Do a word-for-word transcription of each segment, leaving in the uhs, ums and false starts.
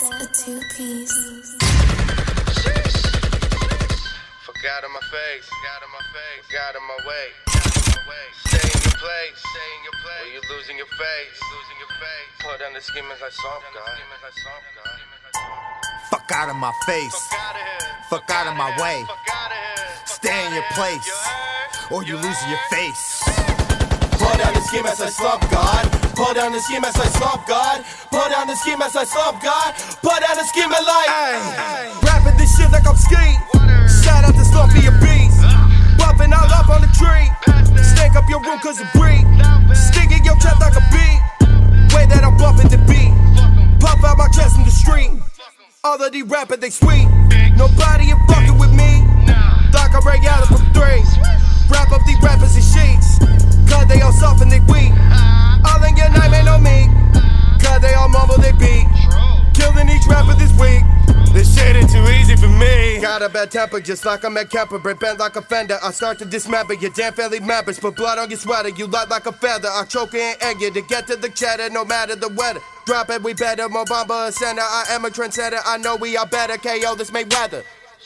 a two-piece. Fuck out of my face, out of my face, out of my way. Stay in your place, stay in your place. Or you losing your face, losing your face. Put on the scheme as I saw God. Fuck out of my face, fuck out of my way. Stay in your place, or you losing your face. Pull down the scheme as I slump God. Pull down the scheme as I slump God. Pull down the scheme as I slump God. Pull down the scheme and like Ay, rapping this shit like I'm ski. Shout out to Slumpy and Beats. Bumping all up on the tree. Stank up your room cause it breathe. Stinging your chest like a bee. Way that I'm bumping the beat. Pop out my chest in the street. All of these rappers they sweet. Nobody is fucking with me. Like I break out from three. Wrap up these rappers in sheets. Cause they all soft and they weak. All in your name ain't on me. Cause they all mumble they beat. Killing each rapper this week. This shit ain't too easy for me. Got a bad temper just like I'm at Kemper. Break bent like a fender. I start to dismember your damn family members. Put blood on your sweater. You light like a feather. I choke and egg you to get to the cheddar no matter the weather. Drop it, we better. Mobamba a center. I am a trendsetter. I know we are better. K O this Mayweather.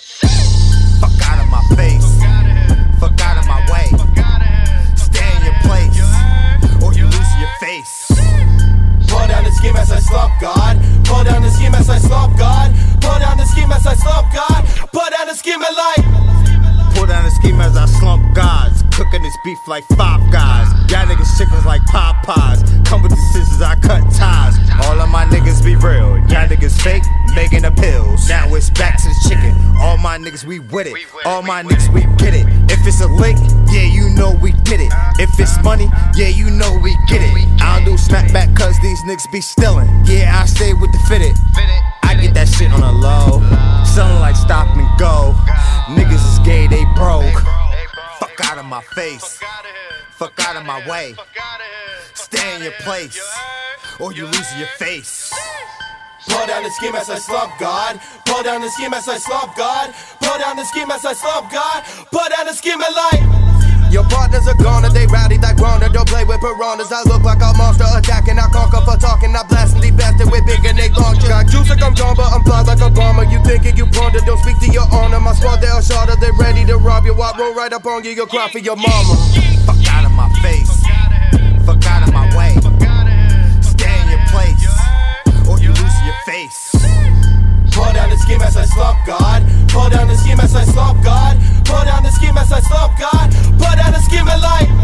Fuck out of my face. Fuck out of my way. Stay in your place, or you lose your face. pull down the scheme as I slump God. Pull down the scheme as I slump God. Pull down the scheme as I slump God. Pull down the scheme and like Pull down the scheme as I slump gods. Cooking this beef like five guys. Y'all niggas chickens like Popeyes. Come with the scissors, I cut ties. All of my niggas be real. Y'all niggas fake, making the pills. Now it's back to the chicken. All my niggas, we with it. All my niggas, we get it. If it's a lick, yeah, you know we did it. If it's money, yeah, you know we get it. I don't do snapback cause these niggas be stealing. Yeah, I stay with the fitted. I get that shit on the low. Selling like stop and go. Niggas is gay, they broke. Fuck out of my face. Fuck out of my way. Stay in your place, or you lose your face. pull down the scheme as I slump God. Pull down the scheme as I slump God. Pull down the scheme as I slump God. Pull down the scheme and like your partners are gone, they rowdy like Rona. Don't play with piranhas. I look like a monster attacking. I conquer for talking. I blasting the bastard with big and they launch. Got juice like I'm John, but I'm fly like a bomber. You thinking you ponder, don't speak to your honor. My squad, they're shorter, they ready to rob you. I roll right up on you, you'll cry for your mama. Fuck out of my face. Fuck out of my way. Stay in your place, or you lose your face. pull down the scheme as I slump God. Pull down the scheme as I slump God. Pull down the scheme as I slump God. Pull down the scheme and like